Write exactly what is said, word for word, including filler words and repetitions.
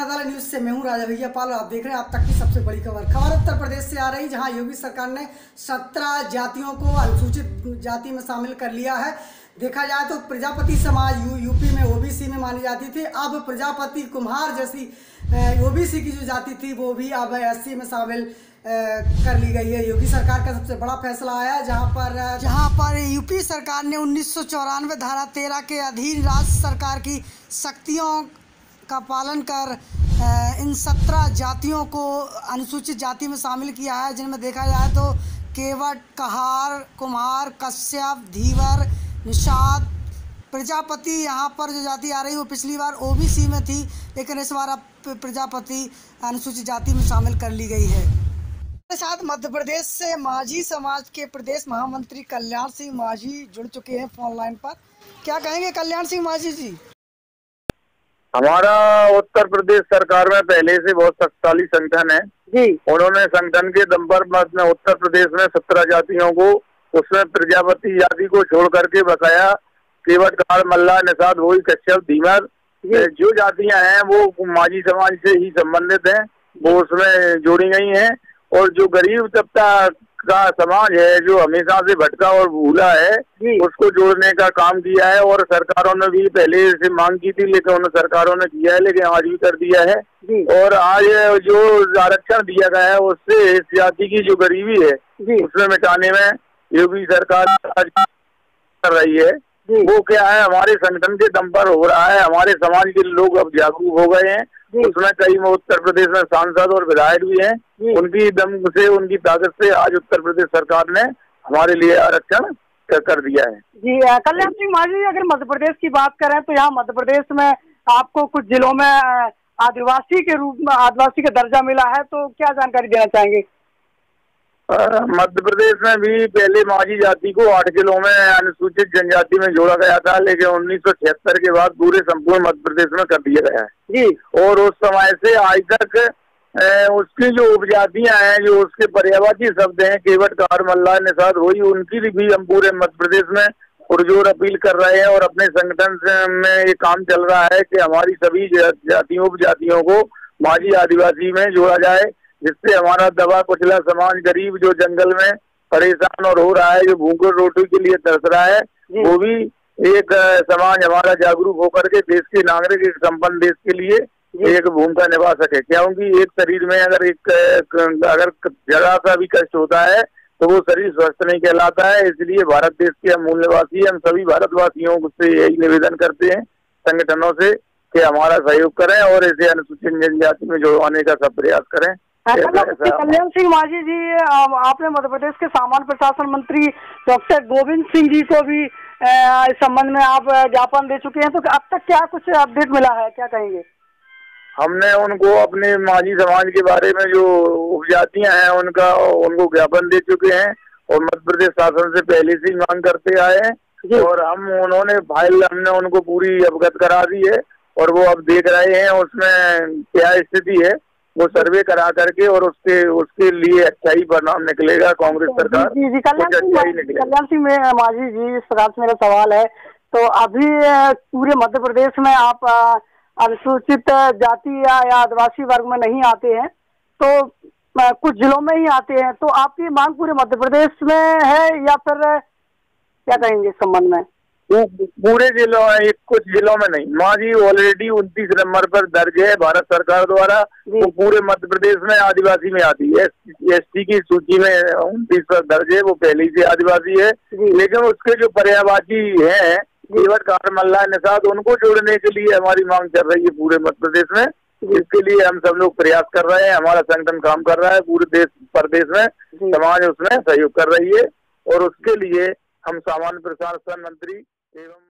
अदालत न्यूज से मैं हूं राजा भैया पाल और आप देख रहे हैं आप तक की सबसे बड़ी खबर खबर उत्तर प्रदेश से आ रही, जहां योगी सरकार ने सत्रह जातियों को अनुसूचित जाति में शामिल कर लिया है। देखा जाए तो प्रजापति समाज यू, यूपी में ओबीसी में मानी जाती थी, अब प्रजापति कुम्हार जैसी ओबीसी की जो जाति थी वो भी अब एससी में शामिल कर ली गई है। योगी सरकार का सबसे बड़ा फैसला आया, जहां पर जहां पर यूपी सरकार ने उन्नीस सौ चौरानवे धारा तेरह के अधीन राज्य सरकार की शक्तियों का पालन कर इन सत्रह जातियों को अनुसूचित जाति में शामिल किया है, जिनमें देखा जाए तो केवट, कहार, कुम्हार, कश्यप, धीवर, निषाद, प्रजापति। यहाँ पर जो जाति आ रही वो पिछली बार ओबीसी में थी, लेकिन इस बार अब प्रजापति अनुसूचित जाति में शामिल कर ली गई है। इसके साथ मध्य प्रदेश से माझी समाज के प्रदेश महामंत्री कल्याण सिंह माझी जुड़ चुके हैं फोन लाइन पर। क्या कहेंगे कल्याण सिंह माझी जी? हमारा उत्तर प्रदेश सरकार में पहले से बहुत शक्तिशाली संगठन है जी। उन्होंने संगठन के दम पर उत्तर प्रदेश में सत्रह जातियों को, उसमें प्रजापति जाति को छोड़ करके बकाया केवट, कहार, मल्लाह, निषाद, भोई, कश्यप, धीवर जो जातियां हैं वो माझी समाज से ही संबंधित हैं, वो उसमें जोड़ी गई हैं। और जो गरीब तबका का समाज है जो हमेशा से भटका और भूला है, उसको जोड़ने का काम किया है। और सरकारों ने भी पहले से मांग की थी, लेकिन उन सरकारों ने किया है, लेकिन आज भी कर दिया है। और आज जो आरक्षण दिया गया है उससे इस जाति की जो गरीबी है उसमें मिटाने में योगी सरकार आज कर रही है। वो क्या है, हमारे संगठन के दम पर हो रहा है। हमारे समाज के लोग अब जागरूक हो गए हैं, उसमें कई उत्तर प्रदेश में सांसद और विधायक भी हैं। उनकी दम से, उनकी ताकत से आज उत्तर प्रदेश सरकार ने हमारे लिए आरक्षण कर दिया है जी। कल्याण सिंह माझी, अगर मध्य प्रदेश की बात करें तो यहाँ मध्य प्रदेश में आपको कुछ जिलों में आदिवासी के रूप में आदिवासी का दर्जा मिला है, तो क्या जानकारी देना चाहेंगे? मध्य प्रदेश में भी पहले माझी जाति को आठ जिलों में अनुसूचित जनजाति में जोड़ा गया था, लेकिन उन्नीस सौ छिहत्तर के बाद पूरे संपूर्ण मध्य प्रदेश में कर दिया गया है जी। और उस समय से आज तक उसकी जो उपजातियां हैं, जो उसके पर्यायवाची शब्द हैं, केवट, कहार, मल्लाह, निषाद, भोई, उनकी भी हम पूरे मध्य प्रदेश में पुरजोर अपील कर रहे हैं। और अपने संगठन में ये काम चल रहा है कि हमारी सभी जातियों उपजातियों को माझी आदिवासी में जोड़ा जाए, जिससे हमारा दबा कुचला समाज, गरीब जो जंगल में परेशान और हो रहा है, जो भूख और रोटी के लिए तरस रहा है, वो भी एक समाज हमारा जागरूक होकर के देश के नागरिक, एक संपन्न देश के लिए एक भूमिका निभा सके। क्योंकि एक शरीर में अगर एक अगर जरा सा भी कष्ट होता है तो वो शरीर स्वस्थ नहीं कहलाता है। इसलिए भारत देश के हम मूल निवासी, हम सभी भारतवासियों से यही निवेदन करते हैं संगठनों से कि हमारा सहयोग करें और इसे अनुसूचित जनजाति में जोड़वाने का सब प्रयास करें। कल्याण सिंह माझी जी, आपने मध्य प्रदेश के सामान्य प्रशासन मंत्री डॉक्टर गोविंद सिंह जी को भी इस संबंध में आप ज्ञापन दे चुके हैं, तो अब तक क्या कुछ अपडेट मिला है, क्या कहेंगे? हमने उनको अपने माझी समाज के बारे में जो उपजातियां हैं उनका उनको ज्ञापन दे चुके हैं और मध्य प्रदेश शासन से पहले से ही मांग करते आए हैं। और हम उन्होंने फाइल हमने उनको पूरी अवगत करा दी है और वो अब देख रहे हैं उसमें क्या स्थिति है, वो सर्वे करा करके और उसके उसके लिए अच्छाई परिणाम निकलेगा। कांग्रेस सरकार जी जी कल्याण सिंह माझी जी, इस प्रकार से मेरा सवाल है, तो अभी पूरे मध्य प्रदेश में आप अनुसूचित जाति या, या आदिवासी वर्ग में नहीं आते हैं, तो कुछ जिलों में ही आते हैं, तो आपकी मांग पूरे मध्य प्रदेश में है या फिर क्या कहेंगे इस संबंध में? पूरे जिलों में, कुछ जिलों में नहीं। माझी ऑलरेडी उनतीस नंबर पर दर्ज है भारत सरकार द्वारा, वो पूरे मध्य प्रदेश में आदिवासी में आती है। एसटी की सूची में उनतीस पर दर्ज है, वो पहले से आदिवासी है। लेकिन उसके जो पर्यायवाची हैं केवट, कहार, मल्लाह, निषाद, उनको जोड़ने के लिए हमारी मांग चल रही है पूरे मध्य प्रदेश में। इसके लिए हम सब लोग प्रयास कर रहे हैं, हमारा संगठन काम कर रहा है पूरे देश प्रदेश में, समाज उसमें सहयोग कर रही है और उसके लिए हम सामान्य प्रशासन मंत्री एवं